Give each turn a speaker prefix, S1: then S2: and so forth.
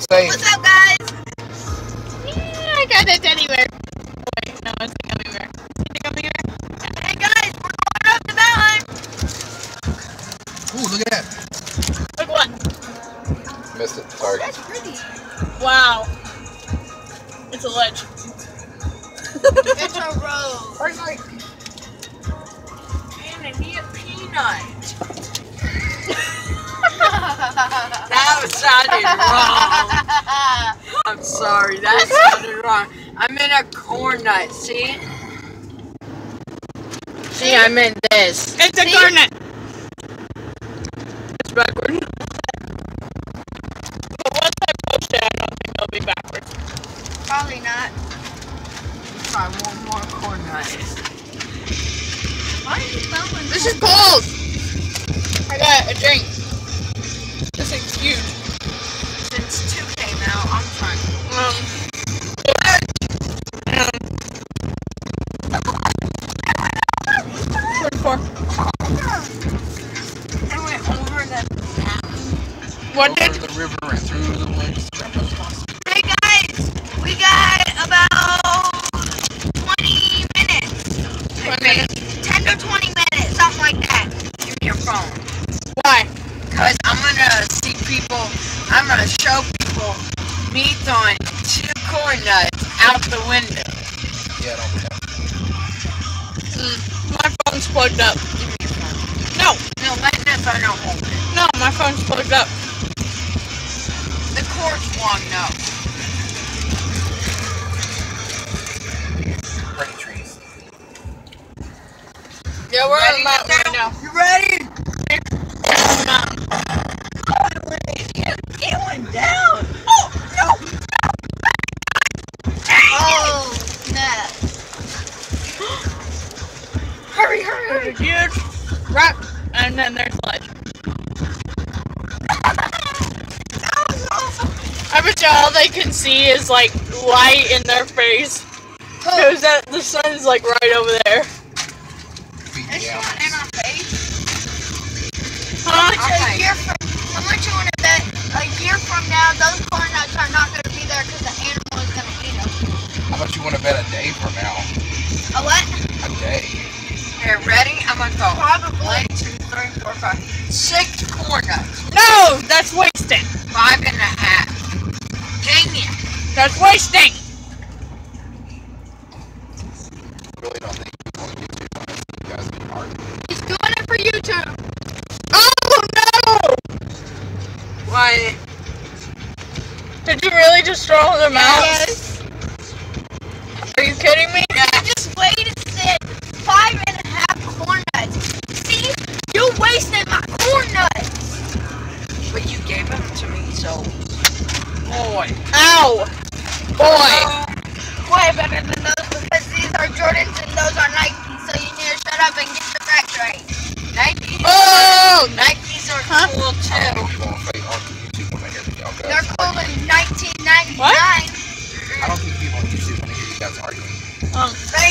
S1: say.
S2: What's up, guys?
S3: Yeah, I got that teddy bear. Wait, no, it's a gummy bear. Is it a gummy bear?
S2: Hey, guys, we're going up the mountain.
S1: Ooh, look at that.
S3: Look what?
S1: Missed it. Sorry.
S2: That's pretty.
S3: Wow. It's a ledge.
S2: It's a road.
S3: Or like,
S4: Man, I need a peanut. That sounded wrong. I'm sorry, that sounded wrong. I meant a corn nut, see? See, I meant this.
S3: it's a garnet. It's backward. But once I post it, I don't think it'll be backwards.
S2: Probably not.
S4: Try one more corn nut.
S2: Why are you filming?
S3: This is cold! I got a drink. This thing's huge.
S4: Since 2 came out, I'm trying.
S3: Four.
S4: I went over that mountain.
S3: What
S1: Over
S3: did?
S1: the river and through the woods.
S2: Hey, guys, we got about 20 minutes. 10 to 20 minutes, something like that.
S4: Give me your phone.
S3: Why?
S4: Because I'm going to see people, I'm going to show people me throwing 2 corn nuts out the window.
S1: Yeah, don't do that.
S3: My phone's plugged up.
S4: Give me your phone.
S3: No,
S4: No, let this I don't hold it.
S3: no, my phone's plugged up.
S4: The cord's long, no.
S1: Pretty trees.
S3: Yeah, we're on
S4: Ready
S3: the mountain right now.
S4: You ready?
S3: Mountain.
S4: It went down. Oh, no.
S2: Oh, snap.
S4: Hurry.
S3: There's a huge rock, and then there's ledge.
S4: That was awesome.
S3: I bet you all they can see is like light in their face. Because that the sun's like right over there.
S2: It's
S1: Yeah.
S2: showing in our face.
S3: Huh?
S4: Okay.
S2: How much you want to bet a year from now those corn nuts are not going to be there because the animal is going to eat them?
S1: How much you want to bet a day from now?
S2: A what?
S1: A day.
S4: Here, ready? I'm going to go.
S2: Probably.
S4: 1, 2, 3, 4, 5. 6 corn nuts.
S3: No, that's wasting.
S4: 5.5. Dang it.
S3: That's wasting.
S1: Really don't think people on YouTube want to see you guys be arguing.
S2: He's doing it for YouTube.
S3: Oh no!
S4: Why?
S3: Did you really just throw them out?
S2: Yes.
S3: Are you kidding me?
S2: I just wasted 5.5 corn nuts. See? You wasted my corn nuts.
S4: But you gave them to me, so. Boy.
S3: Ow! Boy!
S2: Way better than those because these are Jordans and those are Nike. So you need to shut up and get the facts right.
S4: Nikes.
S3: Oh!
S4: Nikes are
S3: Huh?
S4: cool too.
S1: People on YouTube want to hear y'all guys.
S2: They're cool in 1999.
S3: What?
S1: I don't think people on YouTube want to hear you guys arguing.
S2: They